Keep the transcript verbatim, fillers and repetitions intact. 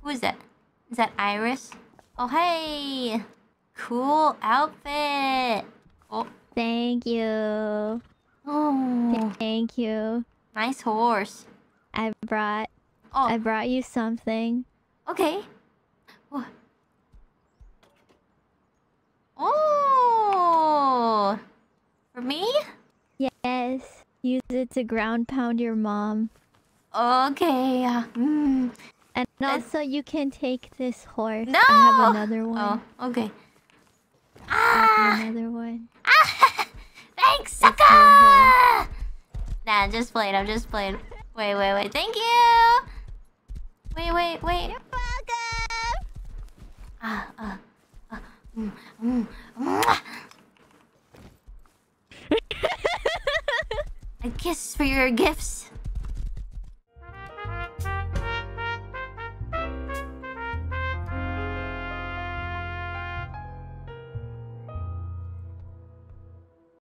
Who is that? Is that Iris? Oh, hey! Cool outfit! Oh. Thank you. Oh. Thank you. Nice horse. I brought... Oh. I brought you something. Okay. Oh. Oh! For me? Yes. Use it to ground pound your mom. Okay. Uh, mm. And also, you can take this horse. No! I have another one. Oh, okay. I Ah! have another one. Ah! Thanks, sucker! Nah, just playing. I'm just playing. Wait, wait, wait. Thank you! Wait, wait, wait. You're welcome! Ah, uh, uh, mm, mm, mwah. A kiss for your gifts.